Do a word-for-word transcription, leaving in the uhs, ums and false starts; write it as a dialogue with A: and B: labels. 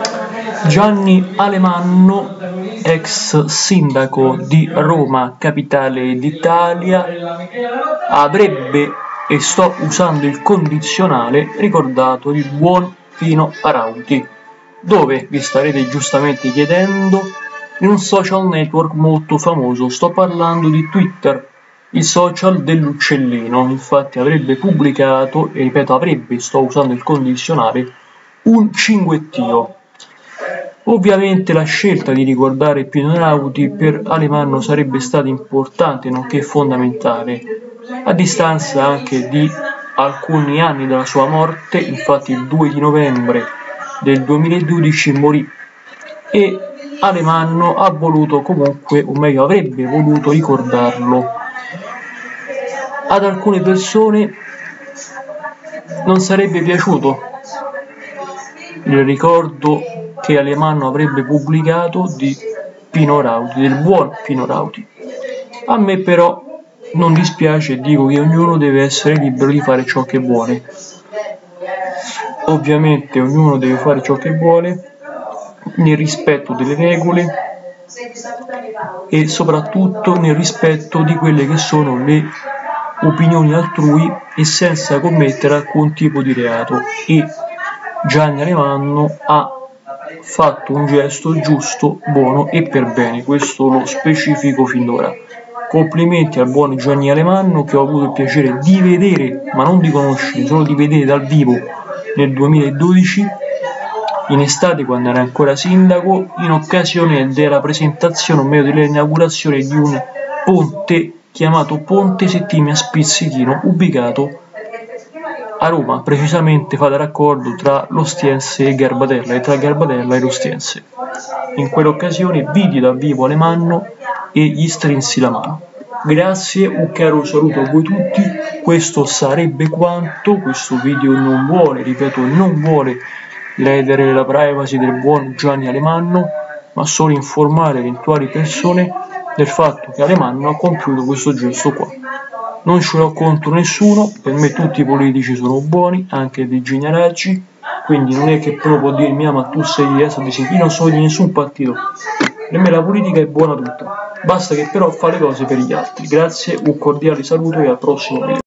A: Gianni Alemanno, ex sindaco di Roma, capitale d'Italia, avrebbe, e sto usando il condizionale, ricordato il buon Pino Arauti. Dove, vi starete giustamente chiedendo? In un social network molto famoso, sto parlando di Twitter, il social dell'uccellino. Infatti avrebbe pubblicato, e ripeto avrebbe, sto usando il condizionale, un cinguettio. Ovviamente la scelta di ricordare Pino Arauti per Alemanno sarebbe stata importante nonché fondamentale, a distanza anche di alcuni anni dalla sua morte. Infatti il due di novembre del duemiladodici morì e Alemanno ha voluto comunque, o meglio avrebbe voluto ricordarlo. Ad alcune persone non sarebbe piaciuto il ricordo che Alemanno avrebbe pubblicato di Pino Arauti, del buon Pino Arauti. A me però non dispiace e dico che ognuno deve essere libero di fare ciò che vuole. Ovviamente ognuno deve fare ciò che vuole nel rispetto delle regole e soprattutto nel rispetto di quelle che sono le opinioni altrui e senza commettere alcun tipo di reato. E Gianni Alemanno ha fatto un gesto giusto, buono e per bene, questo lo specifico fin d'ora. Complimenti al buon Gianni Alemanno, che ho avuto il piacere di vedere, ma non di conoscere, solo di vedere dal vivo nel duemiladodici, in estate, quando era ancora sindaco, in occasione della presentazione, o meglio dell'inaugurazione di un ponte chiamato Ponte Settimia Spizzichino, ubicato a Roma, precisamente fate raccordo tra l'Ostiense e Garbatella, e tra Garbatella e l'Ostiense. In quell'occasione vidi dal vivo Alemanno e gli strinsi la mano. Grazie, un caro saluto a voi tutti. Questo sarebbe quanto. Questo video non vuole, ripeto, non vuole ledere la privacy del buon Gianni Alemanno, ma solo informare eventuali persone del fatto che Alemanno ha compiuto questo gesto qua. Non ce l'ho contro nessuno, per me tutti i politici sono buoni, anche Virginia Raggi, quindi non è che però può dirmi ah ma tu sei di destra o di sinistra. Io non sono di nessun partito, per me la politica è buona tutta, basta che però fa le cose per gli altri. Grazie, un cordiale saluto e al prossimo video.